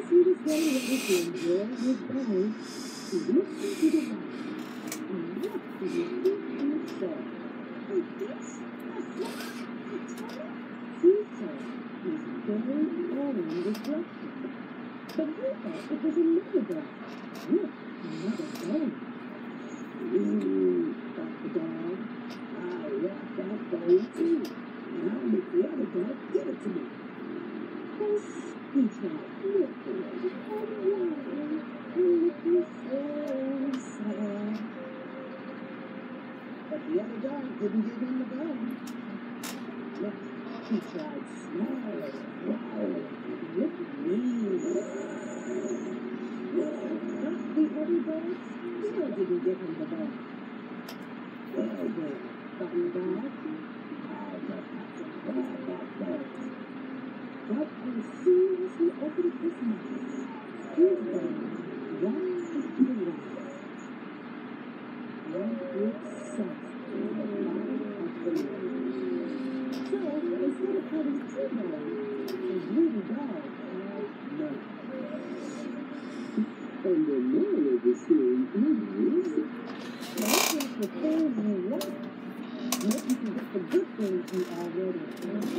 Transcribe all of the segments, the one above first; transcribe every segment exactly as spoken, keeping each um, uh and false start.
sweetest way ever to enjoy his day to look to the right and look to the feet and the soul. And this, a fly, a tunnel, Caesar is very own reflection. But he thought it was another dog. Look, another dog. Ooh, thought the dog. I want that bone too. And I'll make the other dog give it to me. Yes, he tried looking and wondering and looking so sad. But the other dog didn't give him the bone. Look, he tried snarling, growling, and looking mean. But the other dog still didn't give him the bone. Well, then, thought the dog, I'll just have to grab that bone. But as soon as he opened his mouth, his bone rised to the rise. One big suck in the bottom of the lid. So instead of having two bones, his little dog had none. And the moral of the story is, don't just the things you want. Let you can get the good things you already have.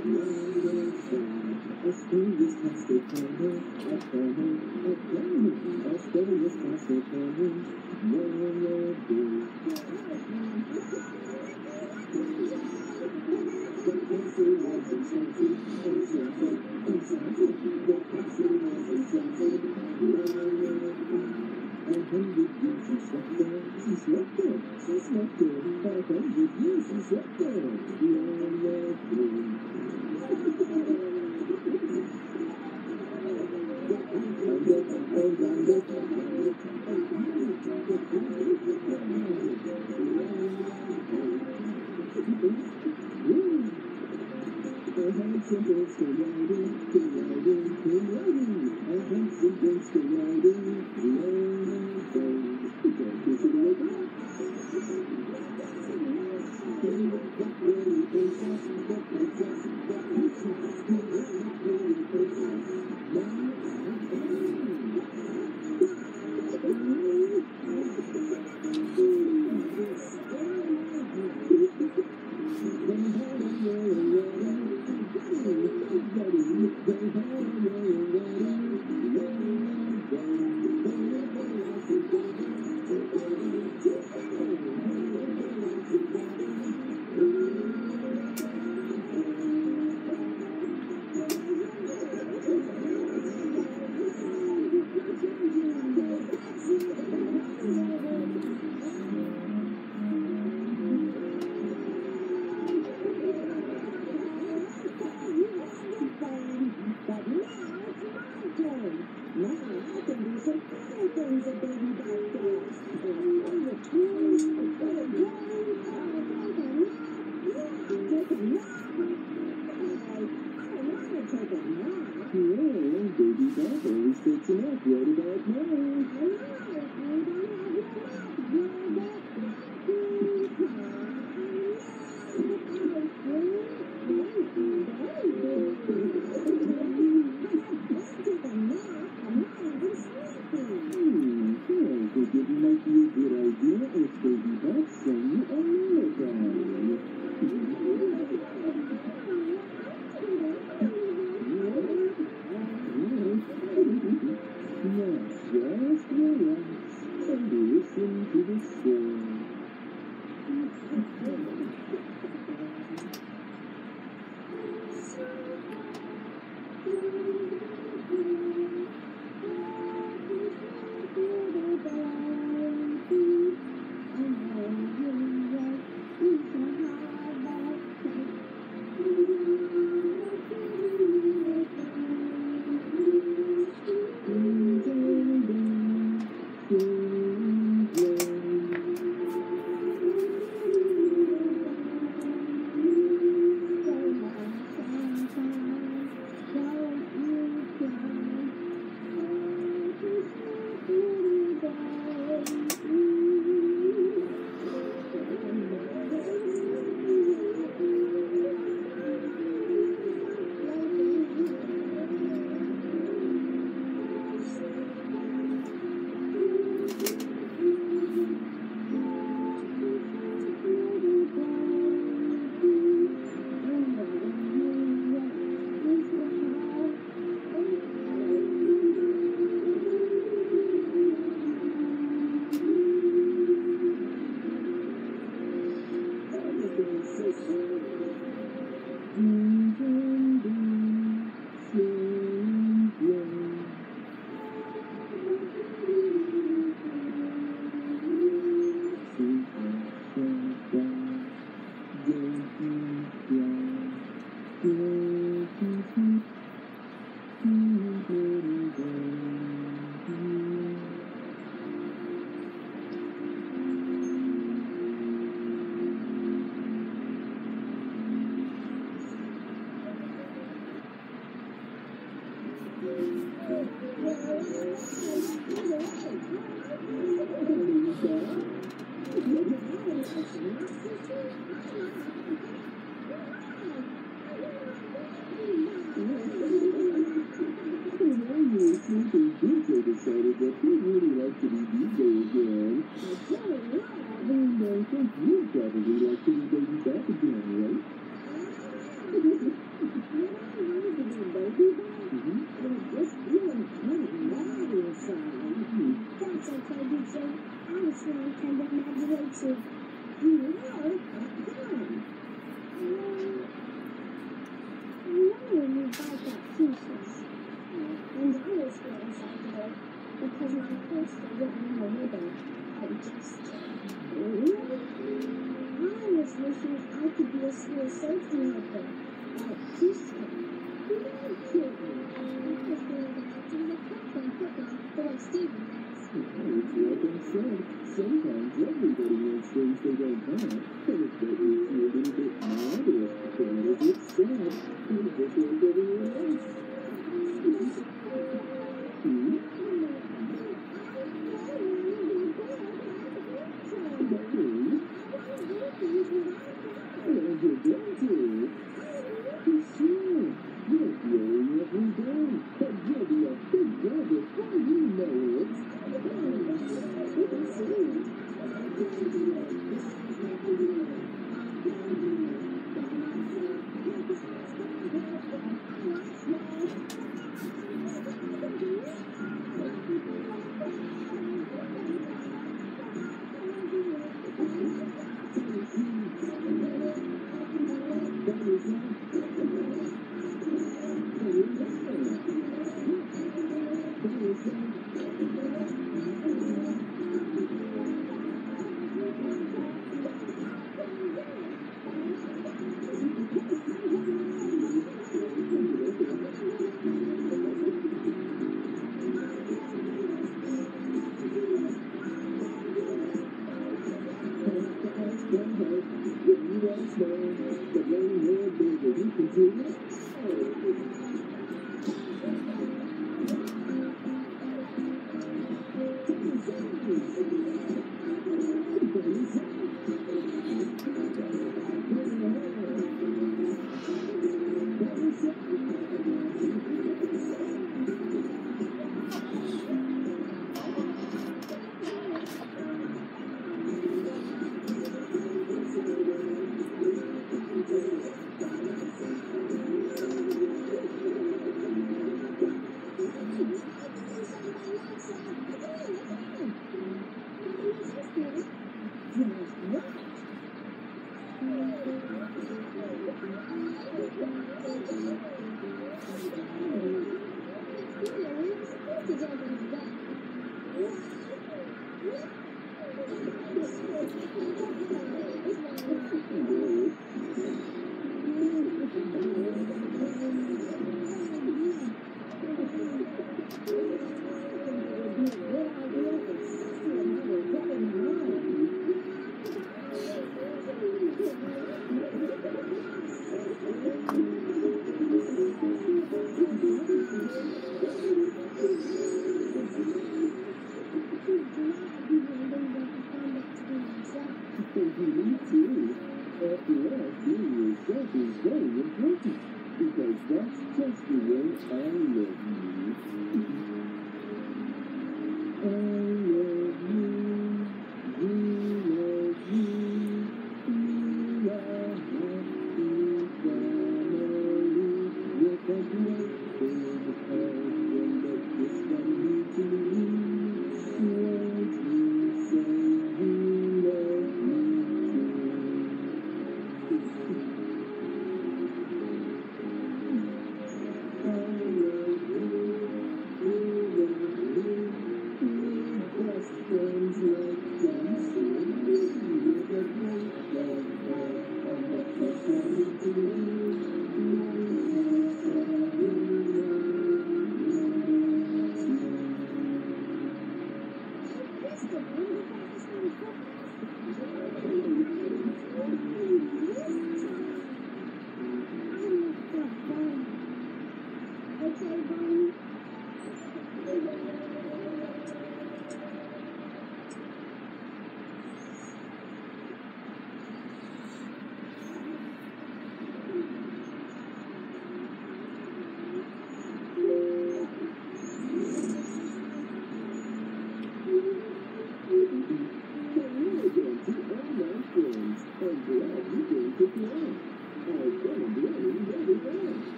A spurious plastic corner, a corner, a corner, a spurious plastic corner, roller blue. The pencil was insulted, insulted, insulted. The pencil was insulted, roller blue. A hundred years she slept there, she slept there, she slept there. A hundred years she slept there, roller blue. I had some books to writing, to writing, to writing. I had some books to writing, long ago. Don't kiss it away back. That really princess, that princess, that princess, that really princess. Now I decided that he really liked to be D J again. And I think you'd probably like to be baby back again, right? I did say, honestly, I kind of imaginative. You are a clown. I know you buy that pieces. And I was feeling psycho because my first wasn't in the middle. I just, really? I was wishing I could be a school safety helper, like Houston. You don't kid me. I was going to have to look up and football the way Steven does. It's like I said, sometimes everybody wants things they don't have, and if that makes you a little bit mad or a little bit sad, you're just like everyone else. Hmm? McQueen? And you're going to? For sure. You're growing every day, and you'll be a big girl before you know it.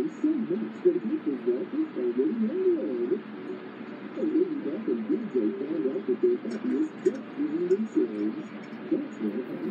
them so much that half the walkers already know it. And maybe Beth and D J found out that they're happiest just being themselves. That's why